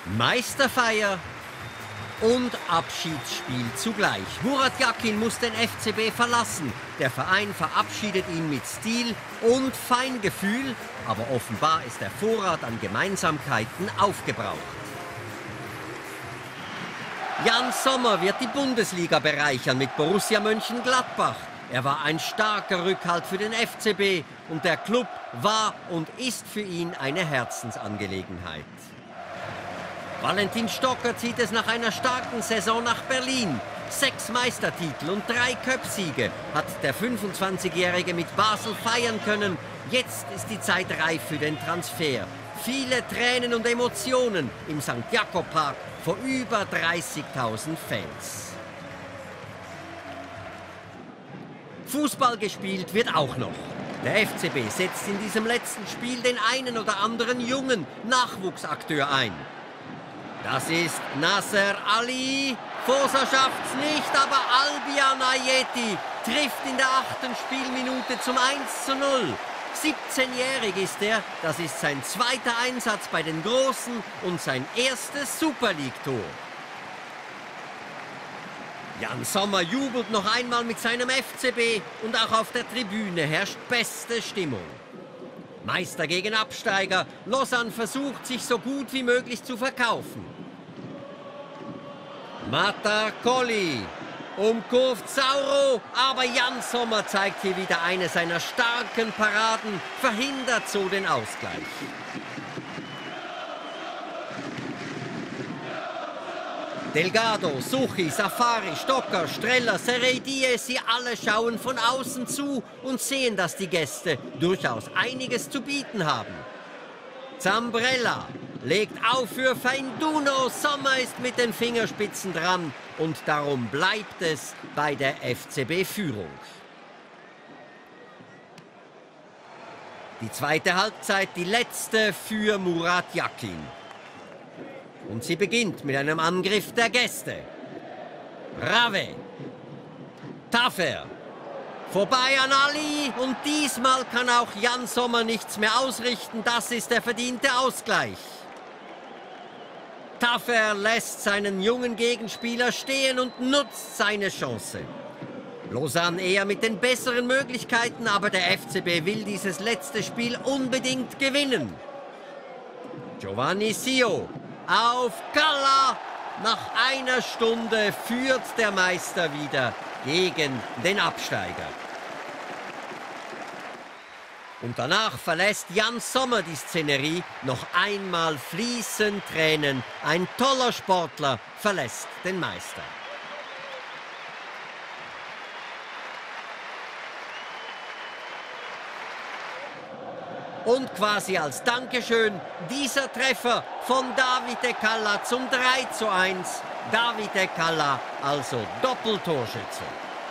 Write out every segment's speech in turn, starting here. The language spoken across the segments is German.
Meisterfeier und Abschiedsspiel zugleich. Murat Yakin muss den FCB verlassen. Der Verein verabschiedet ihn mit Stil und Feingefühl, aber offenbar ist der Vorrat an Gemeinsamkeiten aufgebraucht. Jan Sommer wird die Bundesliga bereichern mit Borussia Mönchengladbach. Er war ein starker Rückhalt für den FCB und der Club war und ist für ihn eine Herzensangelegenheit. Valentin Stocker zieht es nach einer starken Saison nach Berlin. 6 Meistertitel und 3 Cupsiege hat der 25-Jährige mit Basel feiern können. Jetzt ist die Zeit reif für den Transfer. Viele Tränen und Emotionen im St. Jakob Park vor über 30.000 Fans. Fußball gespielt wird auch noch. Der FCB setzt in diesem letzten Spiel den einen oder anderen jungen Nachwuchsakteur ein. Das ist Nasser Ali. Fosa schafft's nicht, aber Albian Ayeti trifft in der 8. Spielminute zum 1:0. 17-jährig ist er, das ist sein zweiter Einsatz bei den Großen und sein erstes Super League-Tor. Jan Sommer jubelt noch einmal mit seinem FCB und auch auf der Tribüne herrscht beste Stimmung. Meister gegen Absteiger, Lausanne versucht, sich so gut wie möglich zu verkaufen. Mata Colli umkurvt Sauro, aber Jan Sommer zeigt hier wieder eine seiner starken Paraden, verhindert so den Ausgleich. Delgado, Suchi, Safari, Stocker, Streller, Sereidie, sie alle schauen von außen zu und sehen, dass die Gäste durchaus einiges zu bieten haben. Zambrella legt auf für Feinduno, Sommer ist mit den Fingerspitzen dran und darum bleibt es bei der FCB-Führung. Die zweite Halbzeit, die letzte für Murat Yakin. Und sie beginnt mit einem Angriff der Gäste. Rave. Tafer. Vorbei an Ali und diesmal kann auch Jan Sommer nichts mehr ausrichten. Das ist der verdiente Ausgleich. Tafer lässt seinen jungen Gegenspieler stehen und nutzt seine Chance. Lausanne eher mit den besseren Möglichkeiten, aber der FCB will dieses letzte Spiel unbedingt gewinnen. Giovanni Sio auf Kalla. Nach einer Stunde führt der Meister wieder gegen den Absteiger. Und danach verlässt Jan Sommer die Szenerie. Noch einmal fließen Tränen. Ein toller Sportler verlässt den Meister. Und quasi als Dankeschön dieser Treffer von Davide Kalla zum 3:1. Davide Kalla, also Doppeltorschütze.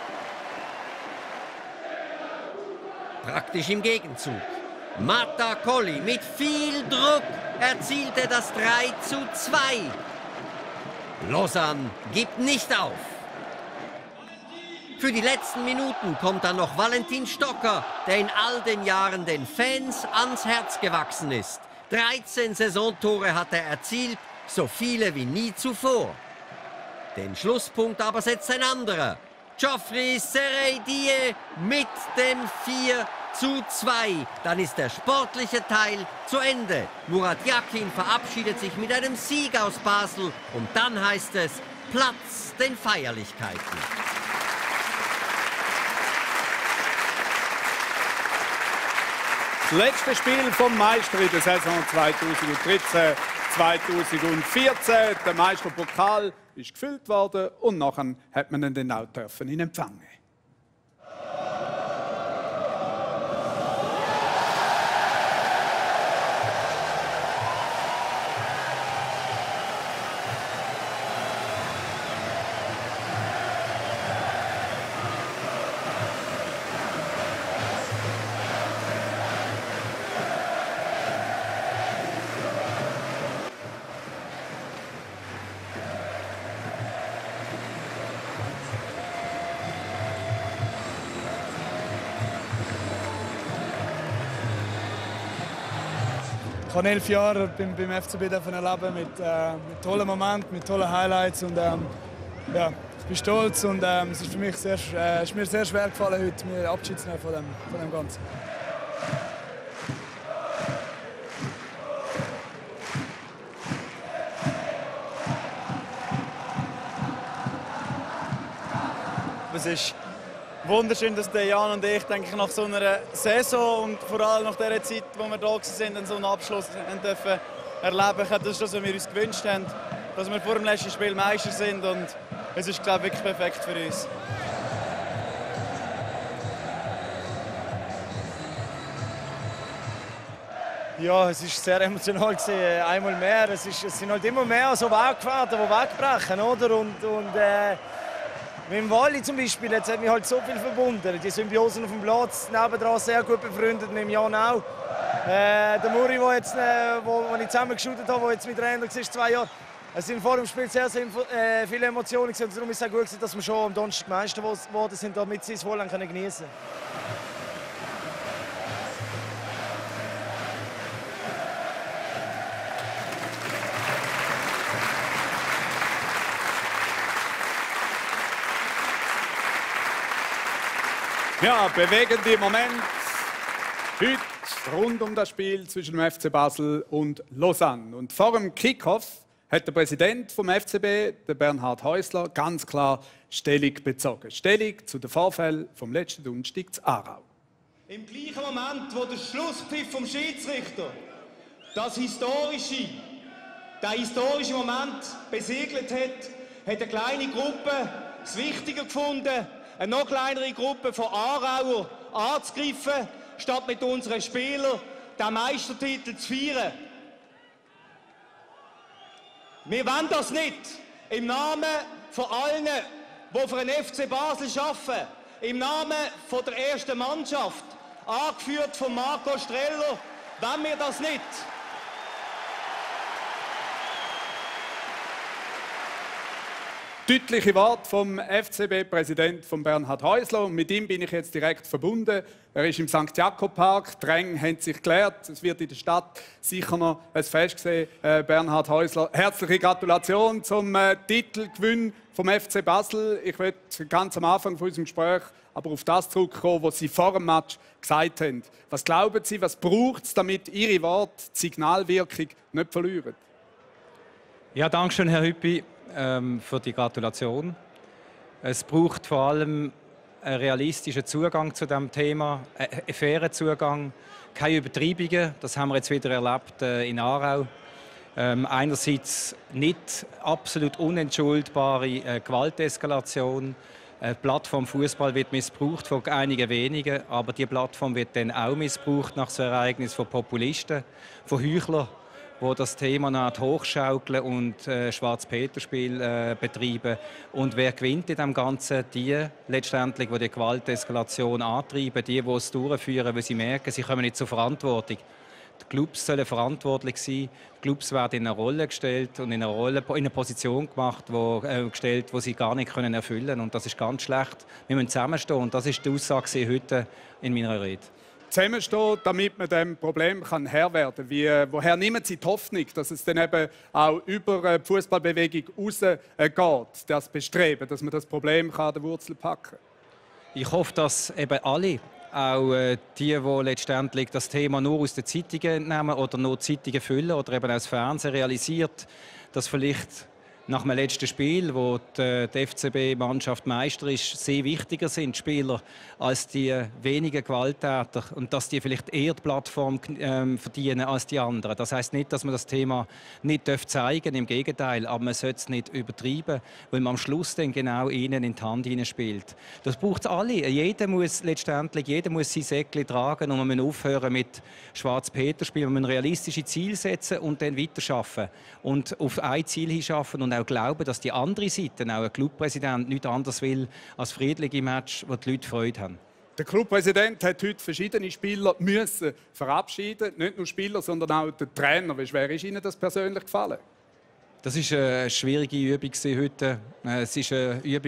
Praktisch im Gegenzug. Mata Colli mit viel Druck erzielte das 3:2. Lausanne gibt nicht auf. Für die letzten Minuten kommt dann noch Valentin Stocker, der in all den Jahren den Fans ans Herz gewachsen ist. 13 Saisontore hat er erzielt, so viele wie nie zuvor. Den Schlusspunkt aber setzt ein anderer. Geoffrey Sereidie mit dem 4:2. Dann ist der sportliche Teil zu Ende. Murat Yakin verabschiedet sich mit einem Sieg aus Basel und dann heißt es Platz den Feierlichkeiten. Das letzte Spiel vom Meister in der Saison 2013-2014. Der Meisterpokal ist gefüllt worden und nachher hat man ihn dann auch in Empfang nehmen. habe 11 Jahre beim FCB erleben mit tollen Momenten, mit tollen Highlights und ja, ich bin stolz und es ist für mich ist mir sehr schwer gefallen, heute mir Abschied zu nehmen von dem Ganzen. Es ist wunderschön, dass Jan und ich, denke ich, nach so einer Saison und vor allem nach der Zeit, wo wir da waren, so einen Abschluss dürfen erleben. Das ist das, was wir uns gewünscht haben, dass wir vor dem letzten Spiel Meister sind und es ist, glaube ich, wirklich perfekt für uns. Ja, es war sehr emotional gewesen, einmal mehr. Es sind halt immer mehr so Wegfahrten, die wegbrechen, oder? Und mit dem Wally zum Beispiel, jetzt hat mich halt so viel verbunden. Die Symbiosen auf dem Platz, nebendran sehr gut befreundet, mit dem Jan auch. Der Muri, wo ich zusammen geshootet habe, der jetzt mit Trainer war, 2 Jahre. Es sind vor dem Spiel sehr viele Emotionen gewesen. Darum ist es auch gut, dass wir schon am Donnerstag Meister geworden sind, damit sie es voll genießen können. Ja, bewegende Moment heute rund um das Spiel zwischen dem FC Basel und Lausanne. Und vor dem Kickoff hat der Präsident vom FCB, der Bernhard Häusler, ganz klar Stellung bezogen. Stellung zu den Vorfällen vom letzten Donnerstag zu Aarau. Im gleichen Moment, wo der Schlusspfiff vom Schiedsrichter der historische Moment besiegelt hat, hat eine kleine Gruppe es wichtiger gefunden, eine noch kleinere Gruppe von Aarauer anzugreifen, statt mit unseren Spielern den Meistertitel zu feiern. Wir wollen das nicht. Im Namen von allen, die für den FC Basel arbeiten, im Namen von der ersten Mannschaft, angeführt von Marco Streller, wollen wir das nicht. Deutliche Worte vom FCB-Präsident von Bernhard Häusler. Und mit ihm bin ich jetzt direkt verbunden. Er ist im St. Jakob-Park. Die Ränge haben sich geklärt. Es wird in der Stadt sicher noch ein Fest gesehen. Bernhard Häusler, herzliche Gratulation zum Titelgewinn vom FC Basel. Ich möchte ganz am Anfang von unserem Gespräch aber auf das zurückkommen, was Sie vor dem Match gesagt haben. Was glauben Sie, was braucht es, damit Ihre Worte die Signalwirkung nicht verlieren? Ja, danke schön, Herr Hüppi, für die Gratulation. Es braucht vor allem einen realistischen Zugang zu diesem Thema, einen fairen Zugang, keine Übertreibungen. Das haben wir jetzt wieder erlebt in Aarau. Einerseits nicht absolut unentschuldbare Gewalteskalation. Die Plattform Fußball wird missbraucht von einigen wenigen, aber die Plattform wird dann auch missbraucht nach so einem Ereignis von Populisten, von Heuchlern, die das Thema nach hochschaukeln und Schwarz-Peter-Spiel betreiben. Und wer gewinnt in dem Ganzen? Die letztendlich, die Gewalteskalation antreiben, die es durchführen, weil sie merken, sie kommen nicht zur Verantwortung. Die Clubs sollen verantwortlich sein. Die Clubs werden in eine Rolle gestellt und in eine Position gemacht, wo sie gar nicht erfüllen können. Und das ist ganz schlecht. Wir müssen zusammenstehen. Und das ist die Aussage heute in meiner Rede. Zusammenstehen, damit man dem Problem Herr werden kann. Woher nehmen Sie die Hoffnung, dass es dann eben auch über die Fußballbewegung rausgeht, das Bestreben, dass man das Problem an der Wurzel packen kann? Ich hoffe, dass eben alle, auch die letztendlich das Thema nur aus den Zeitungen entnehmen oder nur Zeitungen füllen oder eben auch das Fernsehen realisiert, dass vielleicht nach dem letzten Spiel, wo die FCB-Mannschaft Meister ist, sehr wichtiger sind die Spieler als die wenigen Gewalttäter und dass die vielleicht eher die Plattform verdienen als die anderen. Das heißt nicht, dass man das Thema nicht zeigen darf, im Gegenteil, aber man sollte es nicht übertreiben, weil man am Schluss dann genau ihnen in die Hand spielt. Das braucht es alle. Jeder muss sein Säckchen tragen und man muss aufhören mit Schwarz-Peter-Spiel. Man muss realistische Ziele setzen und dann weiterarbeiten und auf ein Ziel hinschaffen und auch glauben, dass die andere Seite, auch ein Clubpräsident, nichts anderes will als friedliche Match, wo die Leute Freude haben. Der Clubpräsident hat heute verschiedene Spieler müssen verabschieden. Nicht nur Spieler, sondern auch der Trainer. Wie schwer ist Ihnen das persönlich gefallen? Das war eine schwierige Übung heute. Es ist eine Übung,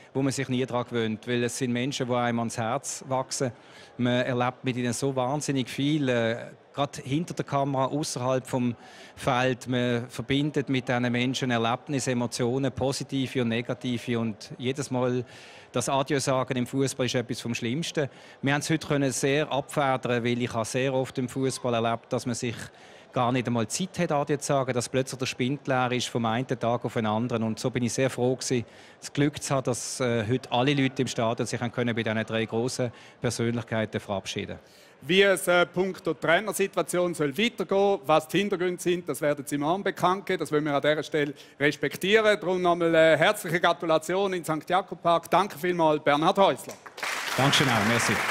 wo man sich nie daran gewöhnt, weil es sind Menschen, die einem ans Herz wachsen. Man erlebt mit ihnen so wahnsinnig viel, gerade hinter der Kamera, außerhalb vom Feld. Man verbindet mit diesen Menschen Erlebnisse, Emotionen, positive und negative, und jedes Mal das Adieu sagen im Fußball ist etwas vom Schlimmsten. Wir haben es heute sehr abfedern, weil ich habe sehr oft im Fußball erlebt, dass man sich gar nicht einmal Zeit hat, Adieu zu sagen, dass plötzlich der Spind leer ist vom einen Tag auf den anderen. Und so bin ich sehr froh gewesen, das Glück zu haben, dass heute alle Leute im Stadion sich bei diesen 3 grossen Persönlichkeiten verabschieden. Wie es punkto Trainersituation soll weitergehen, was die Hintergründe sind, das werden Sie morgen bekannt geben. Das wollen wir an dieser Stelle respektieren. Darum nochmal herzliche Gratulation in St. Jakob Park. Danke vielmals, Bernhard Häusler. Dankeschön auch. Merci.